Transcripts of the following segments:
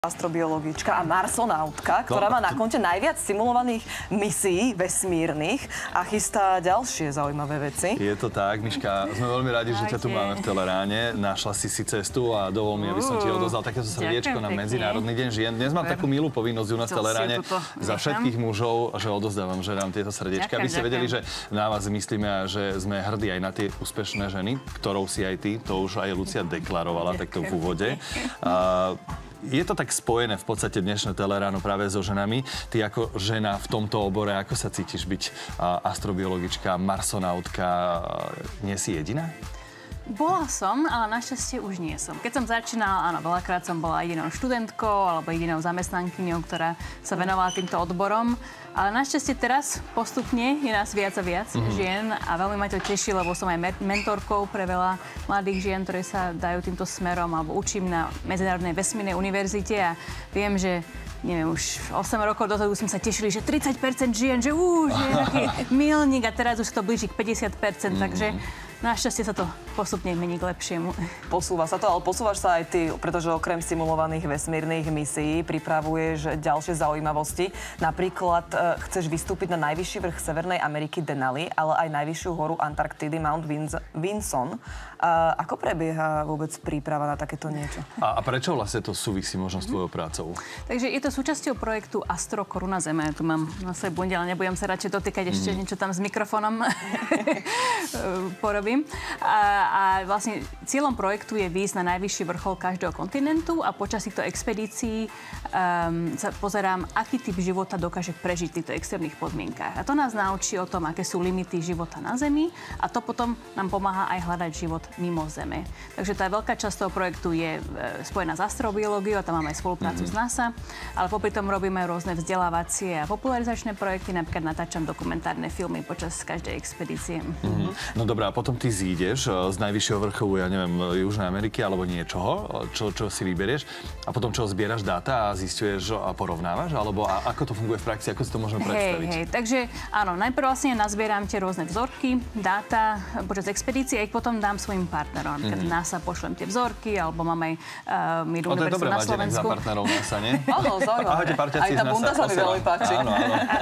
Astrobiologička a marsonautka, ktorá má na konte najviac simulovaných misií vesmírnych a chystá ďalšie zaujímavé veci. Je to tak, Miška, sme veľmi radi, že ťa tu máme v Teleráne. Našla si cestu a dovol mi, aby som ti odozdal takéto srdiečko na Medzinárodný deň žien. Dnes mám takú milú povinnosť u nás v Teleráne za všetkých mužov, že odozdávam ženám tieto srdiečka. Aby ste vedeli, že na vás myslíme a že sme hrdí aj na tie úspešné ženy, ktorou si aj ty, to už aj Lucia deklarovala takto v úvode. Je to tak spojené v podstate dnešné Teleráno práve so ženami. Ty ako žena v tomto obore, ako sa cítiš byť astrobiologička, marsonautka? Nie si jediná? Bola som, ale našťastie už nie som. Keď som začínala, áno, veľakrát som bola jedinou študentkou alebo jedinou zamestnankyňou, ktorá sa venovala týmto odborom. Ale našťastie teraz postupne je nás viac a viac žien a veľmi ma to teší, lebo som aj mentorkou pre veľa mladých žien, ktoré sa dajú týmto smerom alebo učím na Medzinárodnej vesmírnej univerzite a viem, že neviem, už 8 rokov dozadu sme sa tešili, že 30% žien, že je taký milník a teraz už to blíži k 50%, takže našťastie sa to postupne mení k lepšiemu. Posúva sa to, ale posúvaš sa aj ty, pretože okrem simulovaných vesmírnych misií pripravuješ ďalšie zaujímavosti. Napríklad chceš vystúpiť na najvyšší vrch Severnej Ameriky Denali, ale aj najvyššiu horu Antarktidy Mount Vinson. Ako prebieha vôbec príprava na takéto niečo? A prečo vlastne to súvisí možno s tvojou prácou? Takže je to súčasťou projektu Astro Koruna Zeme. Ja tu mám na svojej bunde, ale nebudem sa radšej dotýkať ešte niečo tam s mikrofónom porobím. A vlastne cieľom projektu je výjsť na najvyšší vrchol každého kontinentu a počas týchto expedícií sa pozerám, aký typ života dokáže prežiť v týchto extrémnych podmienkách. A to nás naučí o tom, aké sú limity života na Zemi a to potom nám pomáha aj hľadať život mimo Zeme. Takže tá veľká časť toho projektu je spojená s astrobiológiou a tam máme aj spoluprácu s NASA, ale popri tom robíme rôzne vzdelávacie a popularizačné projekty, napríklad natáčam dokumentárne filmy počas každej expedície. No dobré, a potom ty zídeš z najvyššieho vrcholu, ja neviem, Južnej Ameriky alebo niečoho, čo si vyberieš a potom čo zbieraš dáta a zisťuješ a porovnávaš, alebo ako to funguje v praxi, ako si to môžeme predstaviť? Hej, takže áno, najprv vlastne nazbieram tie rôzne vzorky, dáta počas expedície a ich potom dám svojim partnerom. Napríklad NASA pošlem tie vzorky, alebo mám aj univerzitu na Slovensku. Za partnerov NASA, nie? Áno, zaujímavé. Ahojte, parťaci z NASA. Aj tá bunda sa mi veľmi páči. Áno.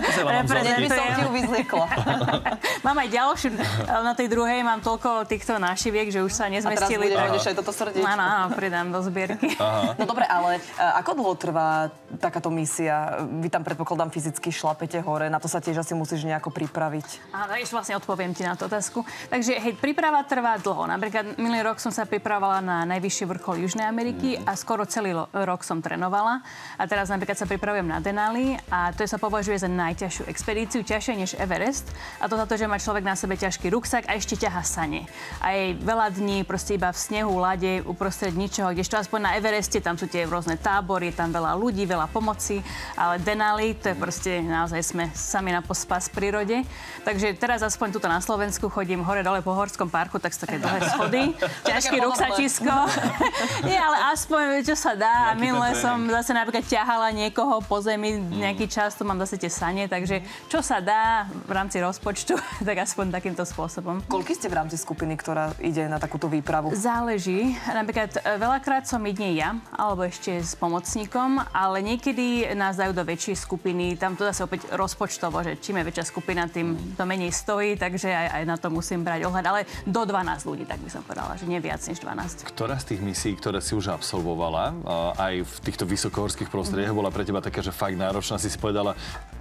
By som ti ju vyzliekla. Mám aj ďalšiu, na tej druhej mám toľko týchto nášiviek, že už sa nezmestili. A teraz budeš aj toto srdiečko. Áno, pridám do zbierky. No dobre, ale ako dlho trvá takáto misia? Vy tam, predpokladám, fyzicky šlapete hore, na to sa tiež asi musíš nejako pripraviť. Áno, ešte vlastne odpoviem ti na tú otázku. Takže hej, príprava trvá dlho. Napríklad minulý rok som sa pripravovala na najvyšší vrchol Južnej Ameriky a skoro celý rok som trénovala. A teraz napríklad sa pripravujem na Denali a to sa považuje za najťažšiu expedíciu, ťažšie než Everest. A to za to, že má človek na sebe ťažký ruksak a ešte ťaha sane. A jej veľa dní proste iba v snehu, ľade, uprostred ničoho, kdežto aspoň na Evereste, tam sú tie rôzne tábory, tam veľa ľudí, veľa pomoci, ale Denali, to je proste, naozaj sme sami na pospas v prírode. Takže teraz aspoň tuto na Slovensku chodím hore-dole po Horskom parku, tak sú také dlhé schody, ťažký ruksačisko. Nie, ale aspoň, čo sa dá. A minule som zase napríklad ťahala niekoho po zemi nejaký čas, to mám zase tie sane, takže čo sa dá v rámci rozpočtu, tak aspoň takýmto spôsobom. Koľko ste v rámci skupiny, ktorá ide na takúto výpravu? Záleží. Napríklad veľakrát som jedine ja, alebo ešte s pomocníkom, ale niekedy nás dajú do väčšej skupiny. Tam to zase opäť rozpočtovo, že čím je väčšia skupina, tým to menej stojí, takže aj na to musím brať ohľad. Ale do 12 ľudí, tak by som povedala, že nie viac než 12. Ktorá z tých misií, ktoré si už absolvovala, aj v týchto vysokohorských prostrediach, bola pre teba taká, že fakt náročná, si povedala,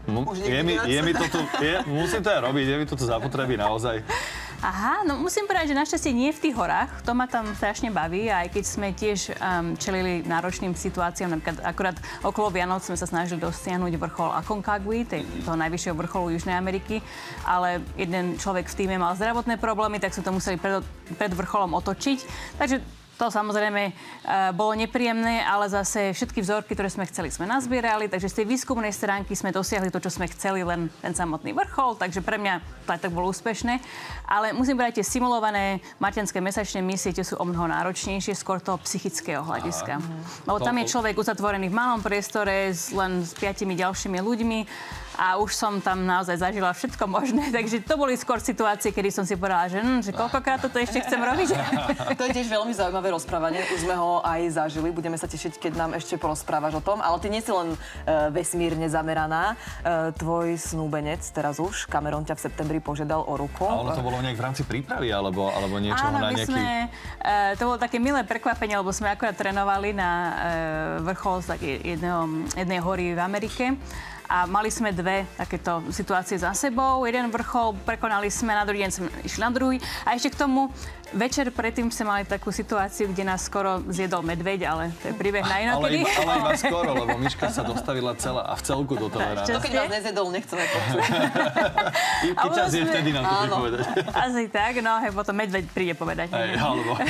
musím to aj robiť, je mi toto zapotreby naozaj. Aha, no musím povedať, že našťastie nie v tých horách. To ma tam strašne baví, aj keď sme tiež čelili náročným situáciám. Napríklad akurát okolo Vianoc sme sa snažili dosiahnuť vrchol Aconcagua, toho najvyššieho vrcholu Južnej Ameriky, ale jeden človek v tíme mal zdravotné problémy, tak sme to museli pred vrcholom otočiť. Takže to samozrejme bolo nepríjemné, ale zase všetky vzorky, ktoré sme chceli, sme nazbierali, takže z tej výskumnej stránky sme dosiahli to, čo sme chceli, len ten samotný vrchol, takže pre mňa to aj tak bolo úspešné. Ale musím povedať, tie simulované marťanské mesačné misie, tie sú omnoho náročnejšie, skôr toho psychického hľadiska. Lebo tam je človek uzatvorený v malom priestore len s 5 ďalšími ľuďmi a už som tam naozaj zažila všetko možné, takže to boli skôr situácie, kedy som si povedala, že koľkokrát toto ešte chcem robiť. To je tiež veľmi zaujímavé zaujímavé rozprávanie. Už sme ho aj zažili. Budeme sa tešiť, keď nám ešte porozprávaš o tom. Ale ty nie si len vesmírne zameraná. Tvoj snúbenec, teraz už, Cameron ťa v septembri požiadal o ruku. A ono to bolo nejak v rámci prípravy, alebo niečoho na nejaký... To bolo také milé prekvapenie, lebo sme akorát trénovali na vrchol z jednej hory v Amerike. A mali sme dve takéto situácie za sebou. Jeden vrchol prekonali sme, na druhý deň sme išli na druhý. A ešte k tomu večer predtým sme mali takú situáciu, kde nás skoro zjedol medveď, ale to je príbeh na inokedy. Ale iba skoro, lebo Miška sa dostavila celá a v celku do Telerána. To keď nás nezjedol, nechceme počuť. Keď ťa zje, vtedy nám to príde povedať. Asi tak, no hej, potom medveď príde povedať. Alebo...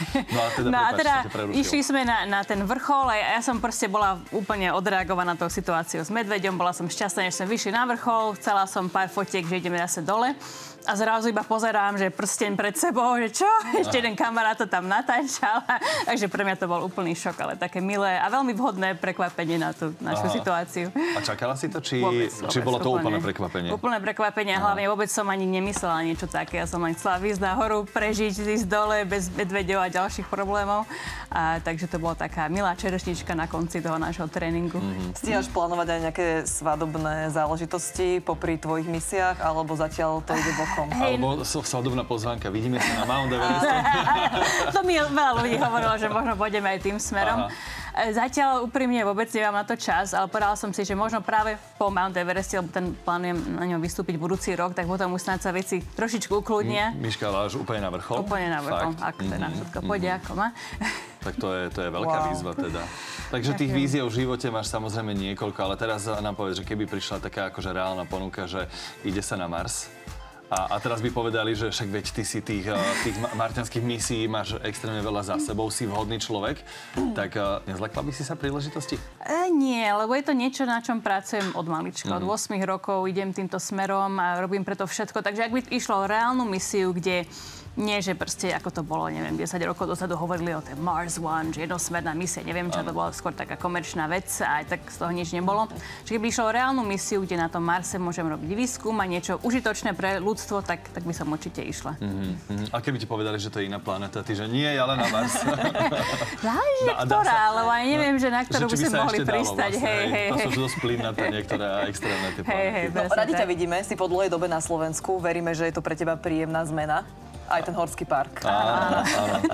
No a teda išli sme na ten vrchol a ja som proste bola úplne odreagovaná tou situáciou s medveďom. Bola som šťastná, že sme vyšli na vrchol, chcela som pár fotiek, že ideme zase dole. A zrazu iba pozerám, že prsteň pred sebou, že čo? Ešte jeden kamarát to tam natáčal. Takže pre mňa to bol úplný šok, ale také milé a veľmi vhodné prekvapenie na tú našu situáciu. A čakala si to, či bolo to úplné prekvapenie? Úplné prekvapenie, hlavne vôbec som ani nemyslela niečo také. Ja som len chcela výjsť na horu, prežiť, ísť dole bez medveďov a ďalších problémov. Takže to bola taká milá čerešnička na konci toho nášho tréningu. Stíhaš plánovať aj nejaké svadobné záležitosti popri tvojich misiách, alebo zatiaľ to ide bokom? Alebo svadobná pozvánka. Vidíme sa na Mount Evereste. To mi veľa ľudí hovorilo, že možno pôjdeme aj tým smerom. Zatiaľ úprimne vôbec nemám na to čas, ale povedala som si, že možno práve po Mount Evereste, lebo ten plánujem na ňom vystúpiť budúci rok, tak potom už snáď sa veci trošičku ukludnia. Miška, váš úplne na vrchol? Úplne na vrchol, ak teda všetko pôjde ako má. Tak to je veľká výzva teda. Takže tých víziev v živote máš samozrejme niekoľko, ale teraz nám povedz, že keby prišla taká akože reálna ponuka, že ide sa na Mars. A teraz by povedali, že však veď ty si tých marťanských misií máš extrémne veľa za sebou, si vhodný človek, tak nezlakla by si sa príležitosti? Nie, lebo je to niečo, na čom pracujem od malička. Od 8 rokov idem týmto smerom a robím preto všetko. Takže ak by išlo o reálnu misiu, kde nie, že proste, ako to bolo, neviem, 10 rokov dozadu hovorili o tej Mars One, že jednosmerná misia, neviem, čo to bola skôr taká komerčná vec a aj tak z toho nič nebolo. Čiže keby išlo o reálnu misiu, kde na tom Marse môžem robiť výskum a niečo užitočné pre ľudstvo, tak by som určite išla. A keby ti povedali, že to je iná planéta, ty, že nie, ale na Mars. Záleží, ktorá, lebo aj neviem, že na ktorú by sme mohli pristať. To sú dosť plynnaté niektoré extrémne tie planety. Radi ťa vidíme, si po dlhej dobe na Slovensku. Veríme, že je to pre teba príjemná zmena. Aj ten horský park. Áno.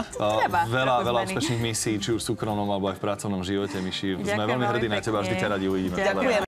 Veľa úspešných misií, či už v súkromnom alebo aj v pracovnom živote, Miši. Sme veľmi hrdí na teba, vždy ťa radi uvidíme. Ďakujem.